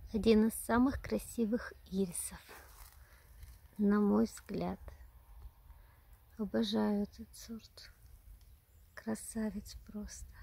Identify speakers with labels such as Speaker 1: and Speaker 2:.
Speaker 1: Один из самых красивых ирисов, на мой взгляд. Обожаю этот сорт. Красавец просто.